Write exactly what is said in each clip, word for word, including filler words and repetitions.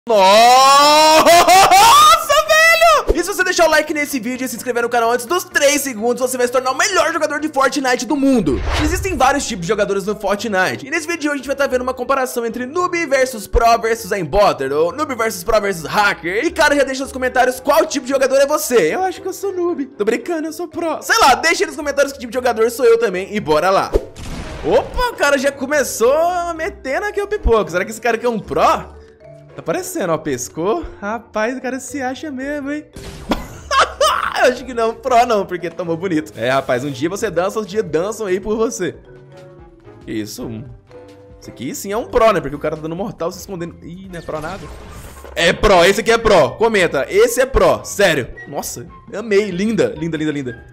Nossa, velho! E se você deixar o like nesse vídeo e se inscrever no canal antes dos três segundos, você vai se tornar o melhor jogador de Fortnite do mundo. Existem vários tipos de jogadores no Fortnite. E nesse vídeo de hoje a gente vai estar vendo uma comparação entre noob versus pro versus aimbotter, ou noob versus pro versus hacker. E cara, já deixa nos comentários qual tipo de jogador é você. Eu acho que eu sou noob. Tô brincando, eu sou pro. Sei lá, deixa aí nos comentários que tipo de jogador sou eu também e bora lá. Opa, o cara já começou metendo aqui o pipoco. Será que esse cara aqui é um pro? Tá parecendo, ó, pescou. Rapaz, o cara se acha mesmo, hein? Eu acho que não, pro não, porque tomou bonito. É, rapaz, um dia você dança, outro dia dançam aí por você. Que isso? Isso aqui sim é um pro, né? Porque o cara tá dando mortal se escondendo. Ih, não é pro nada. É pro, esse aqui é pro. Comenta, esse é pro, sério. Nossa, amei, linda, linda, linda, linda.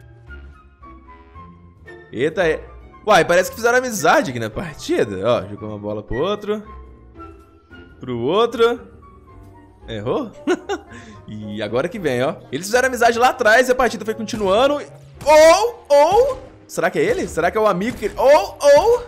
Eita, é... Uai, parece que fizeram amizade aqui na partida. Ó, jogou uma bola pro outro. Pro outro. Errou? E agora que vem, ó. Eles fizeram amizade lá atrás e a partida foi continuando. Ou, ou... Será que é ele? Será que é o amigo que ele... Ou, ou...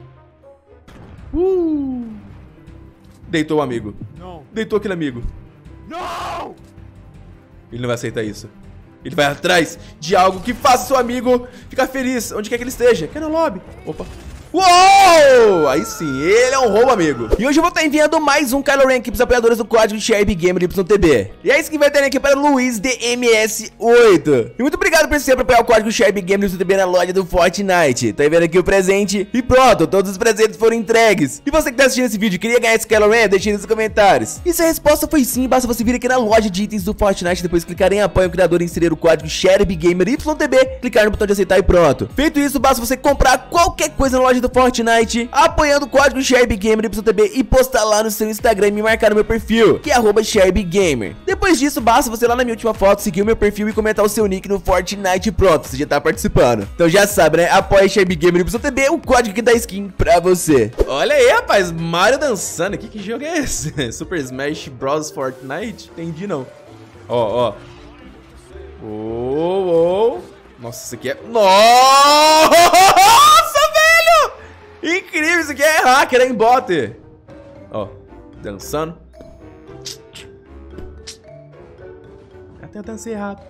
Uh... Deitou o amigo. Não. Deitou aquele amigo. Não! Ele não vai aceitar isso. Ele vai atrás de algo que faça seu amigo ficar feliz, onde quer que ele esteja. Quer no lobby. Opa. Uou! Aí sim, ele é um roubo, amigo. E hoje eu vou estar enviando mais um Kylo Ren aqui pros apoiadores do código ShareBGamer Y T B. E é isso que vai ter aqui para Luiz D M S oito. E muito obrigado por sempre apoiar o código ShareBGamer Y T B na loja do Fortnite. Tá vendo aqui o presente? E pronto, todos os presentes foram entregues. E você que tá assistindo esse vídeo e queria ganhar esse Kylo Ren, deixa aí nos comentários. E se a resposta foi sim, basta você vir aqui na loja de itens do Fortnite, depois clicar em apoio o criador e inserir o código ShareBGamer Y T B, clicar no botão de aceitar e pronto. Feito isso, basta você comprar qualquer coisa na loja do Fortnite, apoiando o código ShareBGamer Y T B e postar lá no seu Instagram e me marcar no meu perfil, que é arroba ShareBGamer. Depois disso, basta você lá na minha última foto seguir o meu perfil e comentar o seu nick no Fortnite e pronto, você já tá participando. Então já sabe, né? Apoia ShareBGamer Y T B, o código que dá skin pra você. Olha aí, rapaz, Mario dançando aqui, que jogo é esse? Super Smash Bros Fortnite? Entendi não. Ó, ó. Oh, oh. Nossa, isso aqui é... Nossa, velho! Incrível, isso aqui é hacker, é aimbotter. Ó, dançando. Até dancei errado.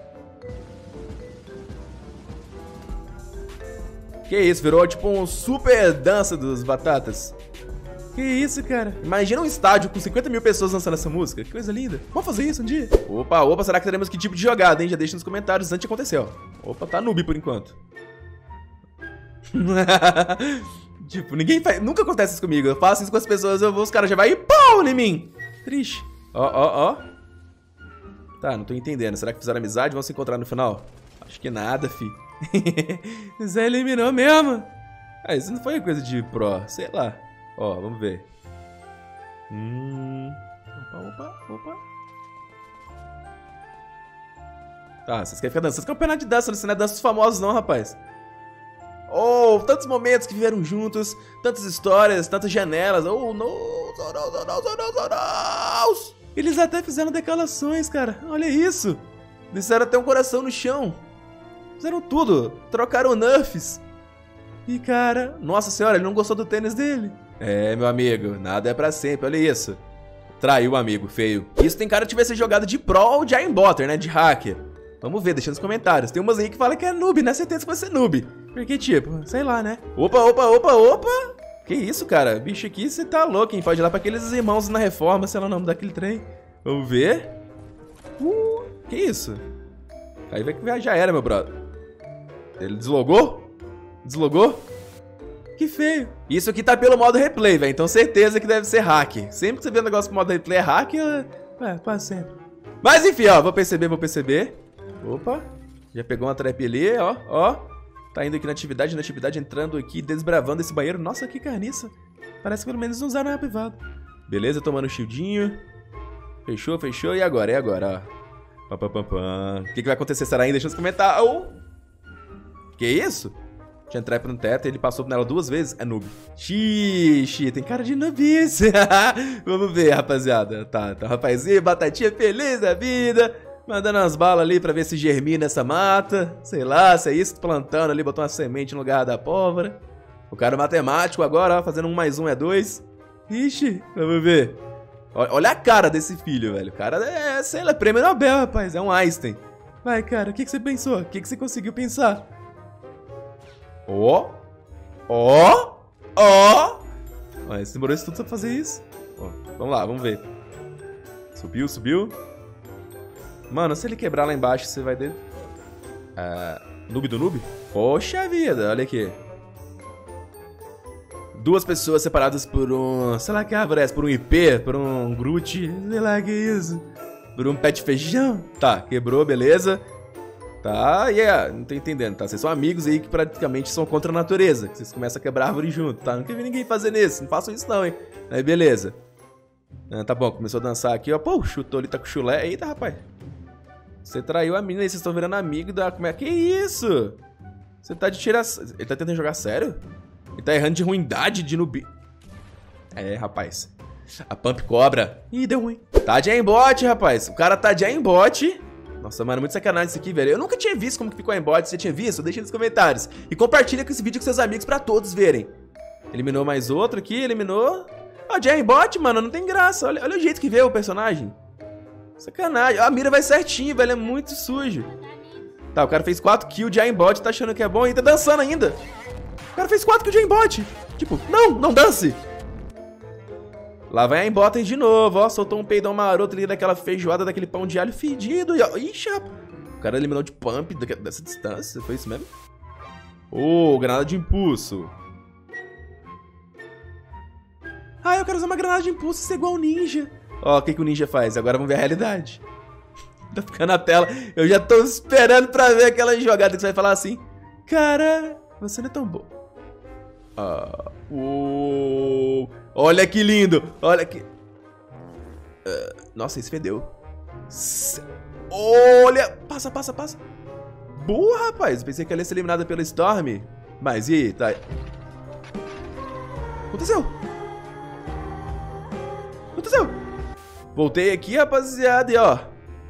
Que isso, virou tipo um super dança dos batatas. Que isso, cara? Imagina um estádio com cinquenta mil pessoas dançando essa música. Que coisa linda. Vamos fazer isso um dia? Opa, opa, será que teremos que tipo de jogada, hein? Já deixa nos comentários antes de acontecer, ó. Opa, tá noob por enquanto. Tipo, ninguém faz... Nunca acontece isso comigo. Eu faço isso com as pessoas, eu vou, os caras já vai e pau em mim. Triste. Ó, ó, ó. Tá, não tô entendendo. Será que fizeram amizade? Vão se encontrar no final? Acho que nada, fi. Zé eliminou mesmo. Ah, isso não foi coisa de pro. Sei lá. Ó, vamos ver. Hum... Opa, opa, opa. Tá, vocês querem ficar dançando? Esse campeonato de dança, não é danças famosas não, rapaz. Oh, tantos momentos que viveram juntos, tantas histórias, tantas janelas. Oh, não, não, não, não, não, não, não, não. Eles até fizeram declarações, cara. Olha isso. Deixaram até um coração no chão. Fizeram tudo. Trocaram nerfs. E, cara, nossa senhora, ele não gostou do tênis dele. É, meu amigo, nada é pra sempre, olha isso. Traiu o amigo, feio. Isso tem cara de tivesse jogado de pro ou de aimbotter, né, de hacker. Vamos ver, deixa nos comentários. Tem umas aí que falam que é noob, né? Certeza que vai ser noob. Porque, tipo, sei lá, né? Opa, opa, opa, opa! Que isso, cara? Bicho aqui, você tá louco, hein? Pode ir lá pra aqueles irmãos na reforma, sei lá o nome daquele trem. Vamos ver. Uh, que isso? Aí vai que já era, meu brother. Ele deslogou? Deslogou? Que feio. Isso aqui tá pelo modo replay, velho. Então certeza que deve ser hack. Sempre que você vê um negócio com modo replay é hack, é, quase sempre. Mas enfim, ó, vou perceber, vou perceber. Opa, já pegou uma trap ali, ó, ó. Tá indo aqui na atividade, na atividade, entrando aqui, desbravando esse banheiro. Nossa, que carniça. Parece que pelo menos não usaram a privada. Beleza, tomando um shieldinho. Fechou, fechou. E agora? E agora, ó. Pam, pam, pam, pam. O que, que vai acontecer? Será ainda? Deixa nos comentários. Oh. Que isso? Tinha trap no teto e ele passou nela duas vezes. É noob. Xixi, tem cara de noobice. Vamos ver, rapaziada. Tá, tá, rapazinho, batatinha feliz da vida. Mandando umas balas ali pra ver se germina essa mata. Sei lá, se é isso, plantando ali, botou uma semente no lugar da pólvora. O cara matemático agora, ó, fazendo um mais um é dois. Ixi, vamos ver. Ó, Olha a cara desse filho, velho. O cara é, sei lá, prêmio Nobel, rapaz. É um Einstein. Vai, cara, o que, que você pensou? O que, que você conseguiu pensar? Ó. Ó. Ó. Esse demorou isso tudo pra fazer isso. Ó, vamos lá, vamos ver. Subiu, subiu. Mano, se ele quebrar lá embaixo, você vai ter... Ah, noob do noob? Poxa vida, olha aqui. Duas pessoas separadas por um... Sei lá que árvore é essa? Por um I P? Por um Groot? Sei lá que é isso. Por um pé de feijão? Tá, quebrou, beleza. Tá, e yeah, não tô entendendo, tá? Vocês são amigos aí que praticamente são contra a natureza. Que vocês começam a quebrar árvore junto, tá? Nunca vi ninguém fazendo isso, não façam isso não, hein? Aí, beleza. Ah, tá bom, começou a dançar aqui, ó. Pô, chutou ali, tá com chulé. Eita, rapaz. Você traiu a menina aí, vocês estão virando amigo da... Como é que isso? Você tá de tirar... Ele tá tentando jogar sério? Ele tá errando de ruindade, de noob. É, rapaz. A Pump cobra. Ih, deu ruim. Tá de aimbot, rapaz. O cara tá de aimbot. Nossa, mano, muito sacanagem isso aqui, velho. Eu nunca tinha visto como que ficou aimbot. Se você tinha visto, deixa nos comentários. E compartilha com esse vídeo com seus amigos pra todos verem. Eliminou mais outro aqui, eliminou. Ó, de aimbot, mano, não tem graça. Olha, olha o jeito que vê o personagem. Sacanagem. Ó, a mira vai certinho, velho. É muito sujo. Tá, o cara fez quatro kills de aimbot, tá achando que é bom e tá dançando ainda. O cara fez quatro kills de aimbot. Tipo, não, não dance. Lá vai a aimbot de novo, ó. Soltou um peidão maroto ali daquela feijoada, daquele pão de alho fedido. E, ó, ixi, rapaz. O cara eliminou de pump dessa distância. Foi isso mesmo? Ô, oh, granada de impulso. Ah, eu quero usar uma granada de impulso e ser igual o ninja. Ó, o que, que o ninja faz? Agora vamos ver a realidade. Tá ficando na tela. Eu já tô esperando pra ver aquela jogada que você vai falar assim. Cara, você não é tão bom. Ah, uou. Olha que lindo. Olha que... Uh, nossa, esse fedeu. C... Olha. Passa, passa, passa. Boa, rapaz. Pensei que ela ia ser eliminada pela Storm. Mas e aí? Tá... Aconteceu. Aconteceu. Voltei aqui, rapaziada. E ó...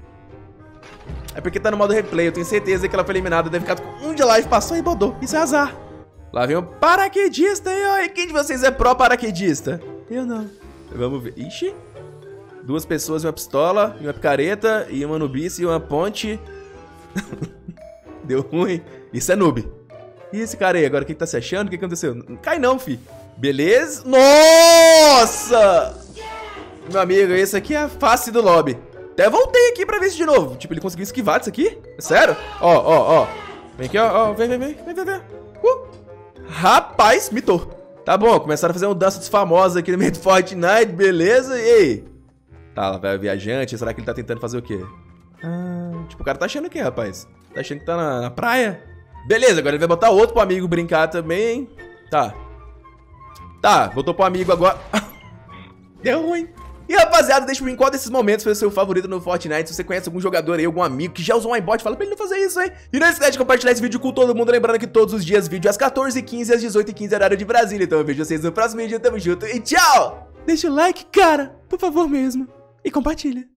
É porque tá no modo replay. Eu tenho certeza que ela foi eliminada. Deve ficar com um de live. Passou e bodou. Isso é azar. Lá vem um paraquedista aí, ó. E quem de vocês é pró paraquedista? Eu não. Vamos ver. Ixi. Duas pessoas, uma pistola, e uma picareta, e uma nubice, e uma ponte. Deu ruim. Isso é noob. E esse cara aí, agora o que, que tá se achando? O que, que aconteceu? Não cai não, fi. Beleza? Nossa! Meu amigo, esse aqui é a face do lobby. Até voltei aqui pra ver isso de novo. Tipo, ele conseguiu esquivar disso aqui? É sério? Ó, ó, ó. Vem aqui, ó. ó. Vem, vem, vem. Vem, vem, vem. Uh. Rapaz, mitou. Tá bom, começaram a fazer um dança dos famosos aqui no meio do Fortnite, beleza? E aí? Tá, lá vai o viajante. Será que ele tá tentando fazer o quê? Ah, tipo, o cara tá achando o quê, rapaz? Tá achando que tá na, na praia? Beleza, agora ele vai botar outro pro amigo brincar também. Tá. Tá, botou pro amigo agora. Deu ruim. E rapaziada, deixa eu ver em qual desses momentos foi o seu favorito no Fortnite. Se você conhece algum jogador aí, algum amigo que já usou um aimbot, fala pra ele não fazer isso, hein? E não esquece de compartilhar esse vídeo com todo mundo. Lembrando que todos os dias, vídeo às quatorze e quinze e às dezoito e quinze, horário de Brasília. Então eu vejo vocês no próximo vídeo. Tamo junto e tchau! Deixa o like, cara, por favor mesmo. E compartilha.